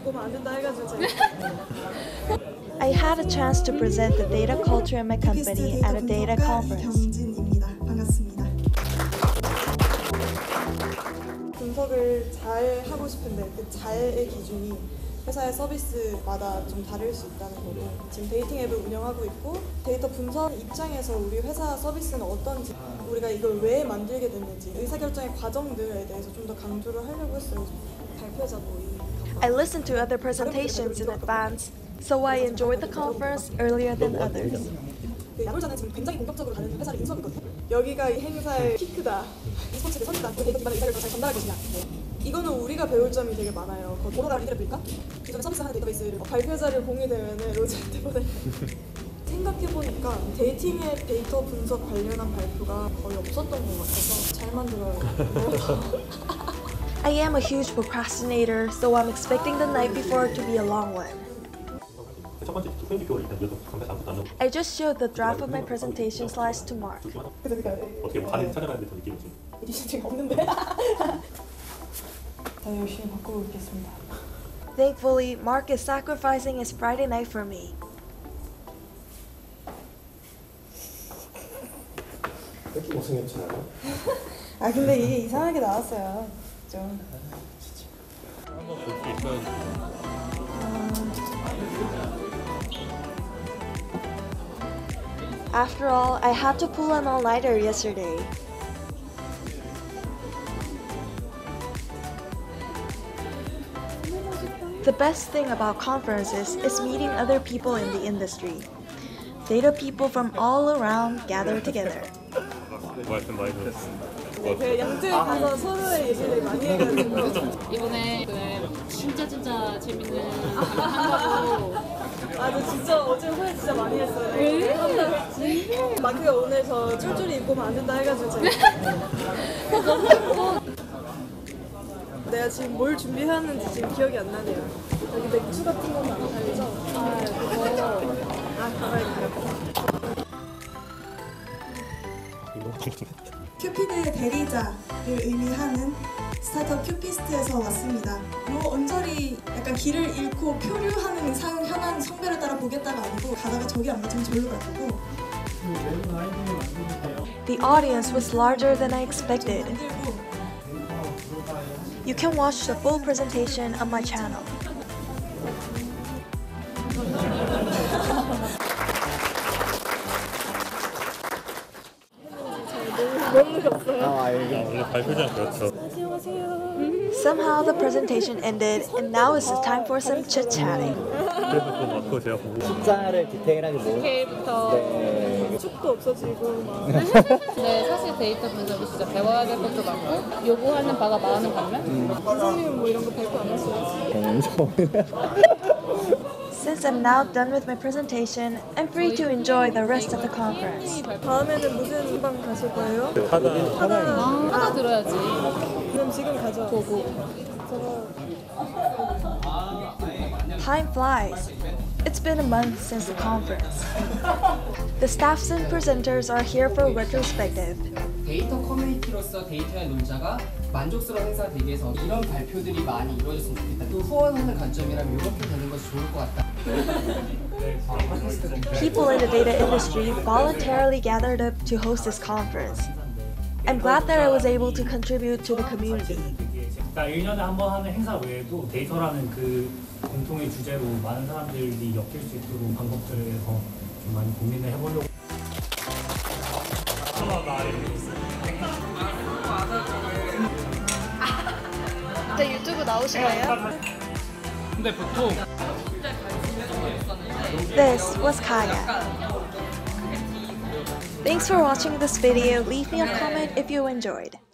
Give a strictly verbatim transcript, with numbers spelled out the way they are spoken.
I had a chance to present the data culture in my company at a data conference. 분석을 잘 하고 싶은데 그 잘의 기준이 회사의 서비스마다 좀 다를 수 있다는 거고, 지금 데이팅 앱을 운영하고 있고 데이터 분석 입장에서 우리 회사 서비스는 어떤지, 우리가 이걸 왜 만들게 됐는지, 의사결정의 과정들에 대해서 좀 더 강조를 하려고 했어요. 발표자 모임. I listened to other presentations in advance, so I enjoyed the conference earlier than others. 야놀자는 지금 굉장히 본격적으로 가는 회사를 인수하고 있거든요. 여기가 이 행사의 피크다. e스포츠를 선수다. 데이터 기반의 의사결정을 잘 전달할 것이냐. 이거는 우리가 배울 점이 되게 많아요. 오로라 리드를 볼까? 기존에 서비스하는 데이터베이스를 발표자를 공유되면은 로즈한테 보내. 생각해보니까 데이팅 앱 데이터 분석 관련한 발표가 거의 없었던 것 같아서 잘 만들어요. I am a huge procrastinator, so I'm expecting the night before to be a long one. I just showed the draft of my presentation slides to Mark. 어떻게 반응 찾아가는데 더 느낌이 좀. 지금 없는데. 더 열심히 바꾸고 있겠습니다. Thankfully, Mark is sacrificing his Friday night for me. 이렇게 못생겼잖아요. 아 근데 이게 이상하게 나왔어요. 좀. 한번 볼 수 있어요. After all, I had to pull an all-nighter yesterday. The best thing about conferences is meeting other people in the industry. Data people from all around gather together. 말씀 많이 들었습니다. 그 양쪽에 가서 서로의 얘기를 많이 해가지고 이번에 그 진짜 진짜 재밌는 거 한다고. 아, 저 진짜 어제 후회 진짜 많이 했어요. 왜? 한다고 했지? 마크가 오늘 저 쫄쫄이 입고 오면 안 된다 해가지고 제가 내가 지금 뭘 준비해왔는지 지금 기억이 안 나네요. 여기 맥주 같은 건 안 팔리죠? 아, 그거 아, 가봐야 돼요. 큐피드의 대리자를 의미하는 스타트업 큐피스트에서 왔습니다. 요 언저리 약간 길을 잃고 표류하는 상, 현안 성별에 따라 보겠다가 아니고 가다가 저기 안 맞으면 절로 갈 거고. The audience was larger than I expected. You can watch the full presentation on my channel. 너무 늦었어요. 아, 원래 발표장 그렇죠. Somehow the presentation ended, and now is the time for some chit-chatting. 그래서 또 마크 제가 보고 숫자를 디테일하게 모르. K부터 네. 축도 없어지고 막. 네, 사실 데이터 분석이 진짜 배워야 될 것도 많고 요구하는 바가 많은 반면 선생님은 뭐 이런 거 발표 안 하시나요? Since I'm now done with my presentation, I'm free to enjoy the rest of the conference. 다음에는 무슨 방 가실 거예요? 하다 아, 하나 들어야지. 그럼 지금 가죠. 보고. 저거 Time flies. It's been a month since the conference. The staffs and presenters are here for retrospective. 데이터 커뮤니티로서 데이터의 논자가 만족스러운 행사가 되기 위해서 이런 발표들이 많이 이루어졌으면 좋겠다. 또 후원하는 관점이라면 이렇게 되는 것이 좋을 것 같다. People in the data industry voluntarily gathered up to host this conference. I'm glad that I was able to contribute to the community. 그러니까 일 년에 한 번 하는 행사 외에도 데이터라는 그 공통의 주제로 많은 사람들이 엮일 수 있도록 방법들에 대해서 좀 많이 고민을 해보려고. 저 유튜브 나오시나요? 근데 보통 This was Kaya. Thanks for watching this video. Leave me a comment if you enjoyed.